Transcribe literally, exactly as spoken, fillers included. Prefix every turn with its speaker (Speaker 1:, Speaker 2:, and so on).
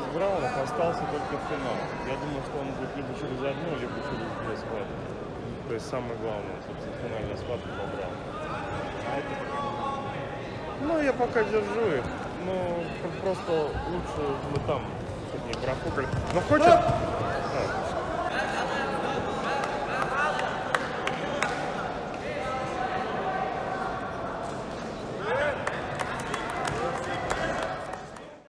Speaker 1: раундов, остался только финал. Я думаю, что он будет либо через одну, либо через две схватки. То есть самое главное, собственно, финальная схватка по раундам.
Speaker 2: А это пока не надо.
Speaker 1: Ну, я пока держу их. Ну, просто лучше мы там, чтобы не профукали. Ну, хочет... А,